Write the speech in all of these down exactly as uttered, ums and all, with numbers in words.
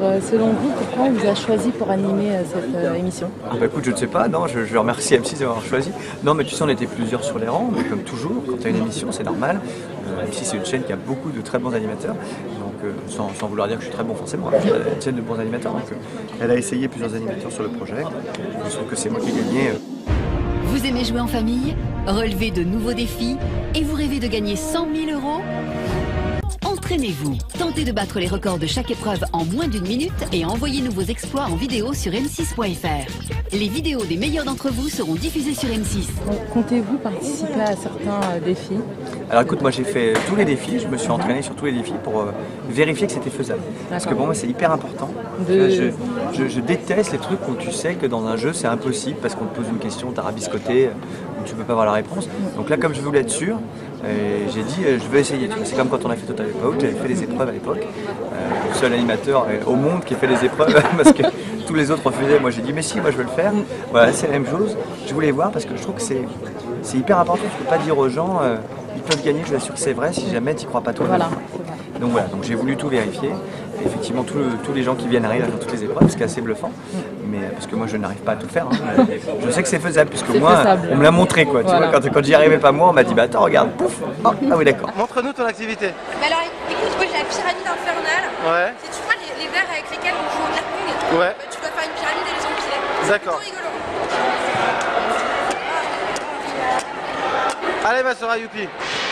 euh, selon vous, pourquoi on vous a choisi pour animer euh, cette euh, émission? Ah bah écoute, je ne sais pas, non, je, je remercie M six d'avoir choisi. Non, mais tu sais, on était plusieurs sur les rangs, mais comme toujours, quand tu as une émission, c'est normal. Euh, M six, c'est une chaîne qui a beaucoup de très bons animateurs, donc euh, sans, sans vouloir dire que je suis très bon forcément, hein, c'est une chaîne de bons animateurs. Donc, euh, elle a essayé plusieurs animateurs sur le projet. Je trouve que c'est moi qui ai gagné. Vous aimez jouer en famille, relever de nouveaux défis et vous rêvez de gagner cent mille euros? Entraînez-vous, tentez de battre les records de chaque épreuve en moins d'une minute et envoyez-nous vos exploits en vidéo sur m six point f r. Les vidéos des meilleurs d'entre vous seront diffusées sur M six. Donc, comptez-vous participer à certains euh, défis? Alors écoute, moi j'ai fait tous les défis, je me suis entraîné sur tous les défis pour euh, vérifier que c'était faisable. Parce que pour moi c'est hyper important. De... Je, je, je déteste les trucs où tu sais que dans un jeu c'est impossible parce qu'on te pose une question, t'as rabiscoté, où tu peux pas avoir la réponse. Donc là comme je voulais être sûr, euh, j'ai dit euh, je vais essayer. C'est comme quand on a fait Total Époque, j'avais fait des épreuves à l'époque. Euh, le seul animateur au monde qui a fait des épreuves parce que tous les autres refusaient. Moi j'ai dit mais si, moi je veux le faire. Voilà, c'est la même chose. Je voulais voir parce que je trouve que c'est hyper important. Tu peux pas dire aux gens euh, ils peuvent gagner, je vous assure que c'est vrai si jamais tu n'y crois pas toi. Voilà. Donc voilà, donc j'ai voulu tout vérifier. Et effectivement, tout le, tous les gens qui viennent arrivent à faire toutes les épreuves, ce qui est assez bluffant. Mais parce que moi, je n'arrive pas à tout faire. Hein. Je sais que c'est faisable, puisque moi, faisable. On me l'a montré. Quoi, voilà. Tu vois, quand quand j'y arrivais pas moi, on m'a dit bah attends, regarde, pouf. Oh, ah oui, d'accord. Montre-nous ton activité. Bah alors, écoute, moi j'ai la pyramide infernale. Ouais. C'est tu vois les, les verres avec lesquels on joue au beer pong. Ouais. Bah, tu dois faire une pyramide et les empiler. D'accord. C'est rigolo. Allez, ma sœur Youpi.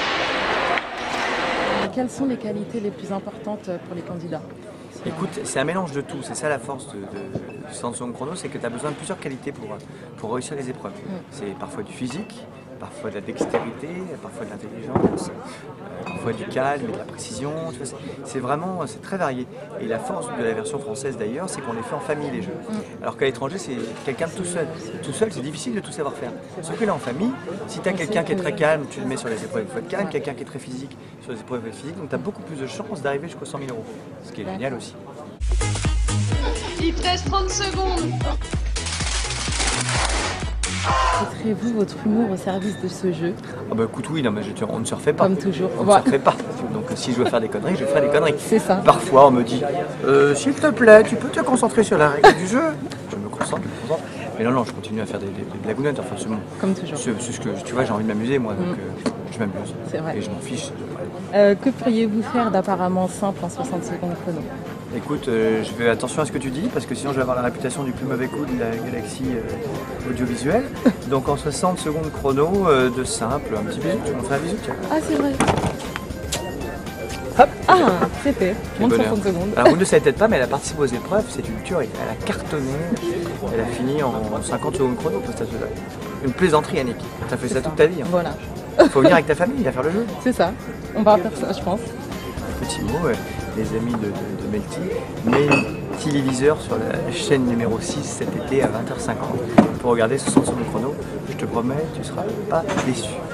Quelles sont les qualités les plus importantes pour les candidats? Écoute, c'est un mélange de tout, c'est ça la force de, de, du cent secondes chrono, c'est que tu as besoin de plusieurs qualités pour, pour réussir les épreuves. Mm. C'est parfois du physique, parfois de la dextérité, parfois de l'intelligence, euh, parfois du calme et de la précision. C'est vraiment, c'est très varié. Et la force de la version française d'ailleurs, c'est qu'on les fait en famille les jeux. Mm. Alors qu'à l'étranger, c'est quelqu'un de tout seul. Tout seul, c'est difficile de tout savoir faire. Sauf que là en famille, si tu as quelqu'un qui est très calme, tu le mets sur les épreuves, il faut être calme, quelqu'un qui est très physique sur les épreuves physiques, donc tu as beaucoup plus de chances d'arriver jusqu'aux cent mille euros. Ce qui est génial aussi. Il te reste trente secondes. Mettrez-vous votre humour au service de ce jeu? Ah bah écoute oui, non, mais je, on ne se refait pas. Comme toujours. On ne se refait pas. Donc si je veux faire des conneries, je ferai des conneries. C'est ça. Parfois on me dit euh, s'il te plaît, tu peux te concentrer sur la règle du jeu. Je me concentre, je me concentre. Mais non, non, je continue à faire des, des, des blagounettes. Enfin, c'est bon. Comme toujours. C'est ce que tu vois, j'ai envie de m'amuser moi, donc mm. euh, je m'amuse. C'est vrai. Et je m'en fiche. Euh, que pourriez-vous faire d'apparemment simple en soixante secondes chrono? Écoute, euh, je fais attention à ce que tu dis parce que sinon je vais avoir la réputation du plus mauvais coup de la galaxie euh, audiovisuelle. Donc en soixante secondes chrono, euh, de simple, un petit bisou, tu m'en fais un bisou tiens. Ah c'est vrai. Hop. Ah, c'est fait. Moins de soixante secondes. Alors vous ne savez peut-être pas, mais elle a participé aux épreuves, c'est une tuerie. Elle a cartonné, elle a fini en cinquante secondes chrono pour cette jeu-là. Une plaisanterie, Annick. T'as fait ça toute ta vie. Hein. Voilà. Faut venir avec ta famille à faire le jeu. C'est ça. On va faire ça, je pense. Petit mot, euh, les amis de, de, de Melty, Melty-Téléviseur sur la chaîne numéro six cet été à vingt heures cinquante pour regarder soixante secondes chrono. Je te promets, tu ne seras pas déçu.